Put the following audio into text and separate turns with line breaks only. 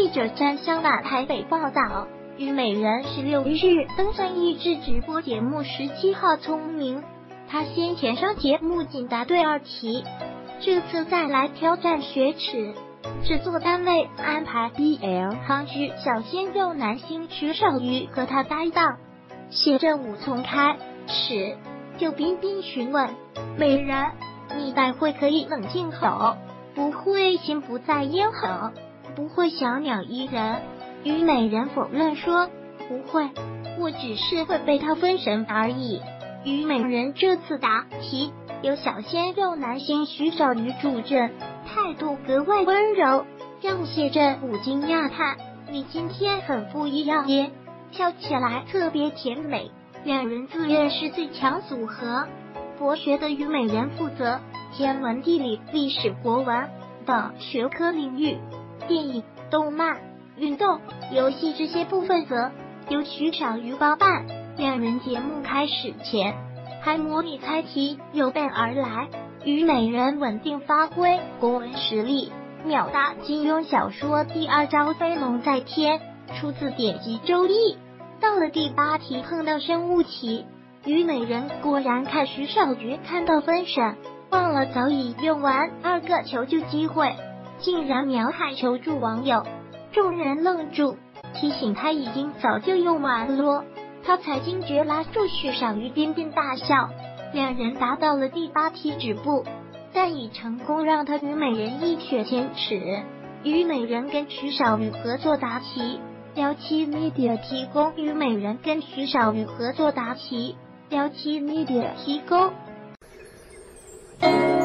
者张香娜台北报道，虞美人16日登上益智直播节目17号聪明，她先前上节目仅答对2题，这次再来挑战雪耻。制作单位安排 BL 韩剧小鲜肉男星徐少宇和他搭档，写任务从开始就彬彬询问美人，你待会可以冷静吼，不会心不在焉吼，不会小鸟依人。虞美人否认说不会，我只是会被他分神而已。虞美人这次答题由小鲜肉男星徐少宇主阵，态度格外温柔，让谢振武惊讶叹：“你今天很不一样耶，笑起来特别甜美。”两人自认是最强组合。博学的虞美人负责天文、地理、历史、国文等学科领域，电影、动漫、运动、游戏这些部分则由徐少宇包办。两人节目开始前还模拟猜题，有备而来。虞美人稳定发挥国文实力，秒答金庸小说第2招飞龙在天，出自典籍《周易》。到了第8题碰到生物题，虞美人果然看徐少宇看到分神，忘了早已用完2个求救机会，竟然秒喊求助网友。众人愣住，提醒他已经早就用完了，他才惊觉，拉住徐少宇边边大笑。两人达到了第8题止步，但已成功让他虞美人一雪前耻。虞美人跟徐少宇合作答题，撩妻 Media 提供虞美人跟徐少宇合作答题，撩妻 Media 提供。